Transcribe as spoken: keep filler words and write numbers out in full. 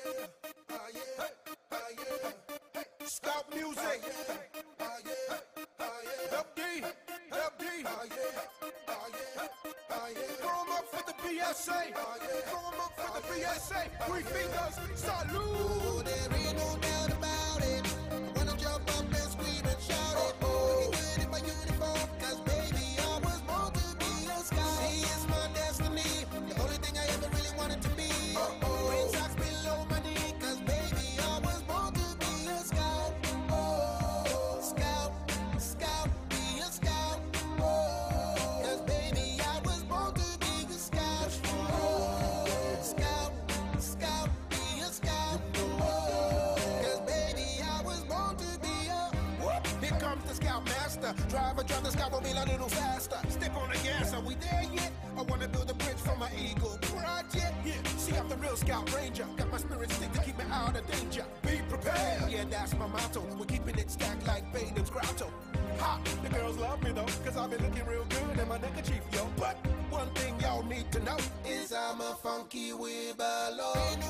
yeah, ah yeah, ah yeah. Scout music. Ah yeah, ah yeah. F D, F D. Ah yeah, ah yeah, ah yeah. Throw 'em up for the B S A. Throw 'em up for the B S A. Three fingers, salute. Oh, there ain't no doubt about it. I wanna jump up and scream and shout it. Oh, looking good in my uniform, 'cause baby, I was born to be a scout. See, it's my destiny, the only thing I ever really wanted to be. Oh, green socks below my knee, 'cause baby, I was born to be a scout. Oh, scout, scout, be a scout. Oh, 'cause baby, I was born to be a scout. Oh, scout, scout, be a scout. Oh, 'cause baby, I was born to be a. Here comes the Scout Master. Driver, drive the Scout mobile a little faster. Step on the gas, are we there yet? I wanna build a bridge for my Eagle project. Yeah, see, I'm the real Scout Ranger. Got my spirit stick to keep me out of danger. Be prepared, yeah, that's my motto. We're keeping it stacked like Fade and Scrouto. Ha, the girls love me though, 'cause I've been looking real good in my neckerchief, yo. But one thing y'all need to know Is I'm a funky weebalo.